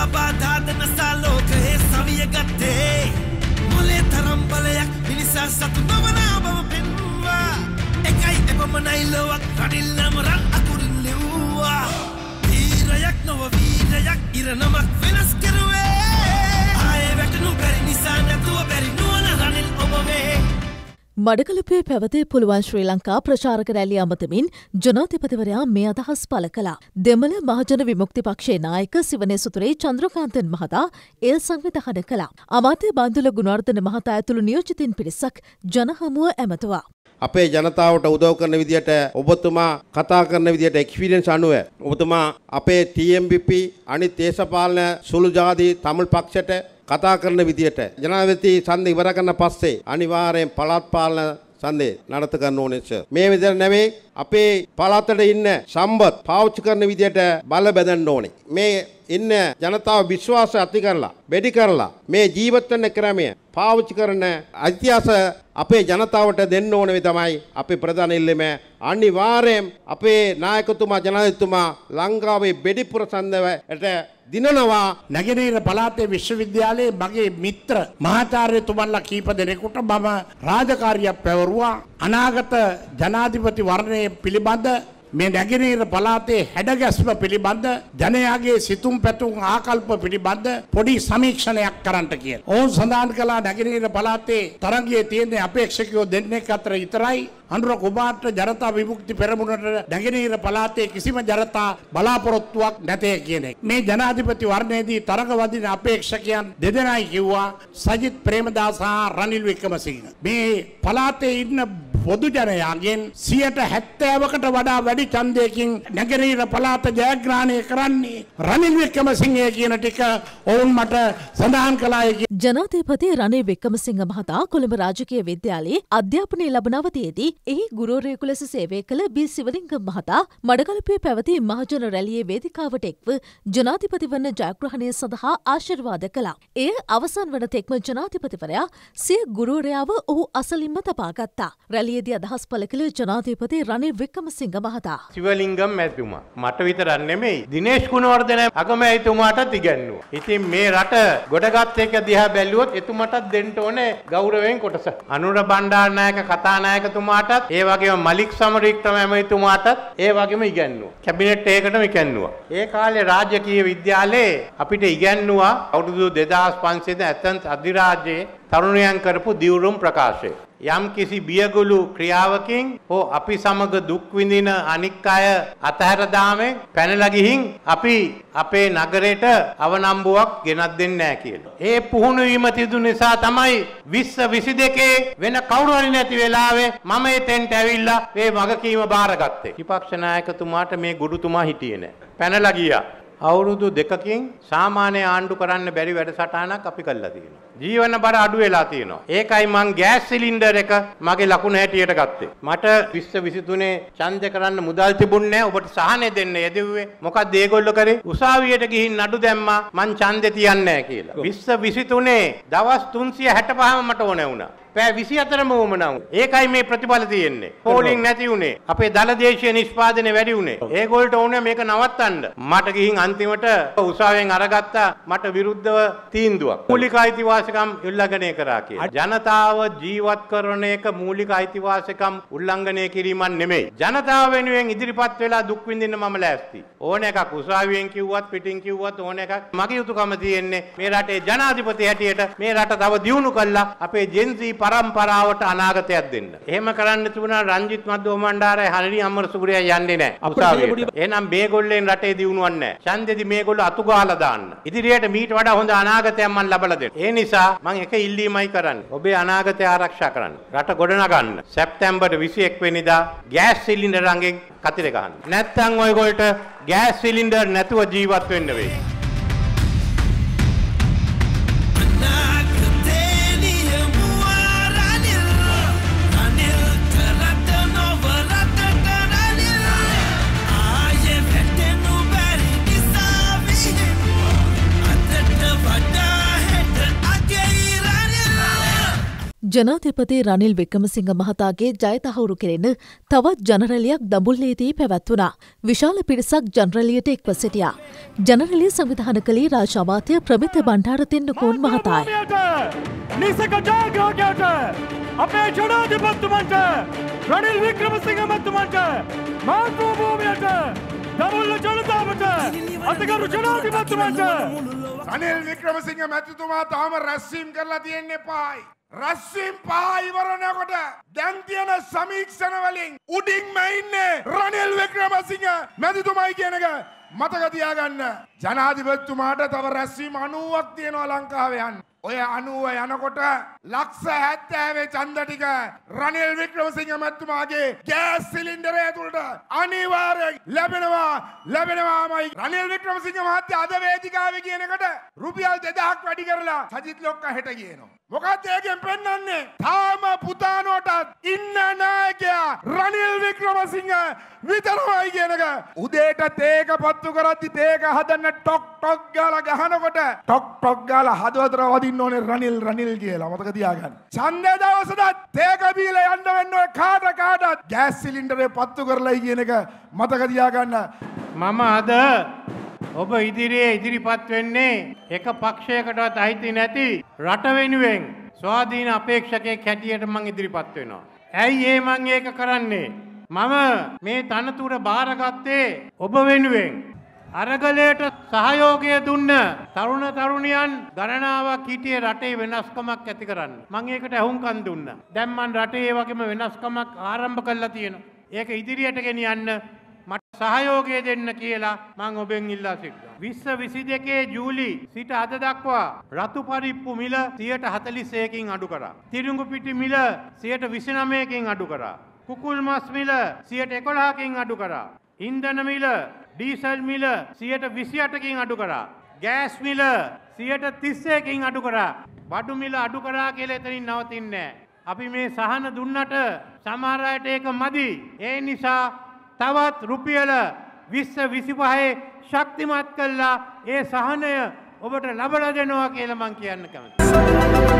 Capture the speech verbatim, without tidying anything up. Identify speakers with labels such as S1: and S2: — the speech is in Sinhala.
S1: බාධාදන සාලෝකයේ සවිය ගත්තේ මොලේ තරම් බලයක් මිනිසා සතු නොවනා බව පෙන්වා එකයි එපමණයි ලොවක් රනිල් නම රන් අකුරින් ලිව්වා වීරයක් නොව වීරයක් ඉරනමක් වෙනස් කරුවේ ආයේ වැටනු බැරි නිසා නැතුව බැරි නුවණ රනිල් ඔබවේ
S2: මඩකලපුවේ පැවති පුළුවන් ශ්‍රී ලංකා ප්‍රචාරක රැලිය අමතමින් ජනාධිපතිවරයා මේ අදහස් පළ කළා. දෙමළ මහජන විමුක්ති පක්ෂයේ නායක සිවනේ සුතුරේ චන්ද්‍රකාන්තන් මහතා එය සංවිධානය කළා. අමාත්‍ය බන්දුල ගුණවර්ධන මහතා ඇතුළු නියෝජිතින් පිරිසක් ජනහමුව ඇමතුවා.
S3: අපේ ජනතාවට උදව් කරන විදියට ඔබතුමා කතා කරන විදියට එක්ස්පීරියන්ස් අනුව ඔබතුමා අපේ ටී එම් බී පී අනිත් දේශපාලන සුළු ජාති තමිල් පක්ෂයට කතා කරන විදියට ජනාධිපති සන්දේ ඉවර කරන පස්සේ අනිවාර්යෙන් පළාත් පාලන සන්දේ නඩත්තු කරන්න ඕනේ සර්. මේ විදිහට නෙමෙයි අපේ පළාතට ඉන්න සම්බත් පාවිච්චි කරන විදියට බල බෙදන්න ඕනේ. මේ ඉන්න ජනතාව විශ්වාසය ඇති කරලා බෙඩි කරලා මේ ජීවත් වෙන ක්‍රමය පාවිච්චි කරන ඉතිහාස අපේ ජනතාවට දෙන්න ඕනේ තමයි අපේ ප්‍රධාන ඉල්ලීම. අනිවාර්යෙන් අපේ නායකතුමා ජනාධිපතිතුමා ලංකාවේ බෙඩිපුර සන්දයට දිනනවා.
S4: නැගෙනහිර පළාතේ විශ්වවිද්‍යාලයේ මගේ මිත්‍ර මහාචාර්යතුමන්ලා කීප දෙනෙකුට මම රාජකාරියක් පැවරුවා. අනාගත ජනාධිපති වර්ණය පිළිබඳ මේ නැගෙනහිර පළාතේ හැඩගැස්ම පිළිබඳ ජනයාගේ සිතුම් පැතුම් ආකල්ප පිළිබඳ පොඩි සමීක්ෂණයක් කරන්නට කියලා. ඔවුන් සඳහන් කළා නැගෙනහිර පළාතේ තරංගයේ තියෙන අපේක්ෂකයෝ දෙන්නෙක් අතර විතරයි. අනුර කුමාරට ජනතා විමුක්ති පෙරමුණට නැගෙනහිර පළාතේ කිසිම ජනතා බලාපොරොත්තුවක් නැතේ කියන එක. මේ ජනාධිපති වර්ණයේදී තරඟ වදින අපේක්ෂකයන් දෙදෙනයි කිව්වා සජිත් ප්‍රේමදාස හා රනිල් වික්‍රමසිංහ. මේ පළාතේ ඉන්න පොදු ජනයාගෙන් සියයට හැත්තෑවකට වඩා වැඩි ඡන්දයකින් නැගෙනහිර පළාත ජයග්‍රහණය කරන්නේ රනිල් වික්‍රමසිංහ කියන ටික ඔවුන් මට සඳහන් කළායි.
S2: ජනාධිපති රනිල් වික්‍රමසිංහ මහතා කොළඹ රාජකීය විද්‍යාලයේ අධ්‍යාපනය ලබන අවධියේදී එහි ගුරුවරයෙකු ලෙස සේවය කළ බී සිවලිංගම් මහතා මඩකලපුවේ පැවති මහජන රැළියේ වේදිකාවට එක්ව ජනාධිපති වන ජයග්‍රහණය සඳහා ආශිර්වාද කළා. එය අවසන් වන තෙක්ම ජනාධිපතිවරයා සිය ගුරුවරයාව ඔහු අසලින්ම තබා ගත්තා. රැළියේදී අදහස් පළ කළ ජනාධිපති රනිල් වික්‍රමසිංහ මහතා
S5: සිවලිංගම් මැතිතුමා මට විතරක් නෙමෙයි දිනේෂ් ගුණවර්ධන අගමැතිතුමාටත් ඉගැන්නුවා. ඉතින් මේ රට ගොඩගත් එක දිහා බැලුවොත් එතුමාටත් දෙන්න ඕනේ ගෞරවයෙන් කොටස. අනුර බණ්ඩාරනායක කතානායකතුමාටත් ඒ වගේම මලික් සමරික්‍රම ඇමතිතුමාටත් ඒ වගේම ඉගැන්නුවා. කැබිනට් එකකටම ඉගැන්නුවා. ඒ කාලේ රාජකීය විද්‍යාලයේ අපිට ඉගැන්නුවා අවුරුදු දෙදාස් පන්සියයට ඇතන්ස් අධිරාජ්‍යයේ තරුණයන් කරපු දියුරුම් ප්‍රකාශය. යම් කිසි බියගුළු ක්‍රියාවකින් හෝ අපි සමග දුක් විඳින අනික් අය අතහැර දාමෙන් පැනලා ගිහින් අපි අපේ නගරයට අවනම්බුවක් ගෙනත් දෙන්නේ නැහැ කියලා. ඒ පුහුණු වීම තිබුණු නිසා තමයි විස්ස විසි දෙකේ වෙන කවුරු හරි නැති වෙලාවේ මම එතෙන්ට ඇවිල්ලා මේ වගකීම බාරගත්තේ. විපක්ෂ නායකතුමාට මේ ගුරුතුමා හිටියේ නැහැ. පැනලා ගියා. අවුරුදු දෙකකින් සාමාන්‍ය ආණ්ඩු කරන්න බැරි වැඩසටහනක් අපි කළා තියෙනවා. ජීවන බර අඩු වෙලා තියෙනවා. ඒකයි මං ගෑස් සිලින්ඩර් එක මගේ ලකුණ හැටියට ගත්තේ. මට විස්ස විසි තුනේ ඡන්ද කරන්න මුදල් තිබුණේ නැහැ. ඔබට සහනය දෙන්න යෙදුවේ. මොකක්ද ඒගොල්ලෝ කරේ? උසාවියට ගිහින් නඩු දැම්මා මං ඡන්දේ තියන්නේ නැහැ කියලා. විස්ස විසි තුනේ දවස් තුන්සිය හැටපහම මට ඕනේ වුණා. පෑ විසි හතරම වුණා. ඒකයි මේ ප්‍රතිඵල තියෙන්නේ. පෝලිං නැති උනේ. අපේ දල දේශීය නිෂ්පාදනය වැඩි උනේ. ඒගොල්ලෝ ඕනේ මේක නවත්තන්න. මට ගිහින් අන්තිමට උසාවියෙන් අරගත්තා මට විරුද්ධව තීන්දුවක්. මූලික අයිතිවාසිකම් උල්ලංඝනය කරා කියලා. ජනතාව ජීවත් කරන එක මූලික අයිතිවාසිකම් උල්ලංඝනය කිරීමක් නෙමෙයි. ජනතාව වෙනුවෙන් ඉදිරිපත් වෙලා දුක් විඳින්න මම ලෑස්ති. ඕන එකක් උසාවියෙන් කිව්වත් පිටින් කිව්වත් ඕන එකක් මගේ යුතුයකම තියෙන්නේ මේ රටේ ජනාධිපති හැටියට මේ රට තව දියුණු කළා අපේ ජෙන්සී පරම්පරාවට අනාගතයක් දෙන්න. එහෙම කරන්න තිබුණා රංජිත් මද්දෝමණ්ඩාරය හරිනි අමරසුගුරිය යන්නේ නැහැ. උසාවියට. එහෙනම් මේගොල්ලෙන් රටේ දියුණුවක් නැහැ. ඡන්දෙදි මේගොල්ලෝ අතු ගහලා දාන්න. ඉදිරියට මීට වඩා හොඳ අනාගතයක් මම ලබලා දෙන්න. ඒ නිසා මම එක ඉල්ලීමයි කරන්නේ. ඔබේ අනාගතය ආරක්ෂා කරන්න. රට ගොඩනගන්න. සැප්තැම්බර් විසි එක් වෙනිදා ගෑස් සිලින්ඩර් අංගෙන් කතිර ගන්න. නැත්තම් ඔයගොල්ලන්ට ගෑස් සිලින්ඩර් නැතුව ජීවත් වෙන්න වෙයි.
S2: ජනාධිපති රනිල් වික්‍රමසිංහ මහතාගේ ජයතහවුරු කෙරෙන තවත් ජනරැලියක් දඹුල්ලේදී පැවැත්වුණා. විශාල පිරිසක් ජනරැලියට එක්ව සිටියා. ජනරැලිය සංවිධානය කළේ රාජ්‍ය අමාත්‍ය ප්‍රමිත බණ්ඩාර තෙන්නකෝන් මහතායි.
S6: නිසක ජයග්‍රහණයට අපේ ජනාධිපතිතුමන්ට රනිල් වික්‍රමසිංහ මහත්මයාට මාතෘ භූමියට දඹුල්ල ජනතාවට අතිගරු ජනාධිපතිතුමන්ට
S7: රනිල් වික්‍රමසිංහ මැතිතුමා තාම රැස්වීම් කරලා තියෙන්නේ පහයි. රැස්වීම් පහ ඉවරනකොට දැන් තියෙන සමීක්ෂණ වලින් උඩින්ම ඉන්නේ රනිල් වික්‍රමසිංහ මැතිතුමයි කියන එක මතක තියාගන්න. ජනාධිපතිතුමාට තව රැස්වීම් අනූවක් තියෙනවා ලංකාවේ යන්න. ඔය අනූව යනකොට ලක්ෂ හැත්තෑවේ ඡන්ද ටික රනිල් වික්‍රමසිංහ මැතිතුමාගේ ගෑස් සිලින්ඩරය ඇතුළට අනිවාර්යෙන් ලැබෙනවා ලැබෙනවාමයි. රනිල් වික්‍රමසිංහ මහත්තයා අද වේදිකාවේ කියන එකට රුපියල් දෙදහක් වැඩි කරලා සජිත් ලොක්කා හෙට කියනවා. මොකක්ද ඒකෙන් පෙන්වන්නේ? තාම පුතානෝටත් ඉන්න නායකයා රනිල් වික්‍රමසිංහ විතරමයි කියන එක. උදේට තේක පත්තු කරද්දි තේක හදන්න ටොක් ටොක් ගාලා ගහනකොට ටොක් ටොක් ගාලා හදවතට වදින්න ඕනේ රනිල් රනිල් කියලා මතක තියාගන්න. ඡන්දේ දවසට තේක බීලා යන්න වෙන්න ඔය කාට කාටත් ගෑස් සිලින්ඩරේ පත්තු කරලායි කියන එක මතක තියාගන්න.
S5: මම අද ඔබ ඉදිරියේ ඉදිරිපත් වෙන්නේ එක පක්ෂයකටවත් අයිති නැති රට වෙනුවෙන් ස්වාධීන අපේක්ෂකයෙක් හැටියට මම ඉදිරිපත් වෙනවා. ඇයි ඒ මම ඒක කරන්නේ? මම මේ තනතුර බාරගත්තේ ඔබ වෙනුවෙන්. අරගලයට සහයෝගය දුන්න තරුණ තරුණියන් ගණනාවක් හිටියේ රටේ වෙනස්කමක් ඇති කරන්න. මම ඒකට අහුම්කම් දුන්නා. දැන් මම රටේ ඒ වගේම වෙනස්කමක් ආරම්භ කළා තියෙනවා. ඒක ඉදිරියට ගෙනියන්න මට සහයෝගය දෙන්න කියලා මම ඔබෙන් ඉල්ලා සිටිනවා. විස්ස විසි දෙකේ ජූලි සිට අද දක්වා රතු පරිප්පු මිල සියයට හතළිස් එකකින් අඩු කරා. තිරිඟු පිටි මිල සියයට විසි නවයකින් අඩු කරා. කුකුල් මස් මිල සියයට එකොළහකින් අඩු කරා. ඉන්ධන මිල ඩීසල් මිල සියයට විසි අටකින් අඩු කරා. ගෑස් මිල සියයට තිස් එකකින් අඩු කරා. බඩු මිල අඩු කරා කියලා එතනින් නවතින්නේ නැහැ. අපි මේ සහන දුන්නට සමහර අයට ඒක මදි. ඒ නිසා තවත් රුපියල විස්ස විසිපහේ ශක්තිමත් කළා ඒ සහනය ඔබට ලබා දෙනවා කියලා මම කියන්න කැමතියි.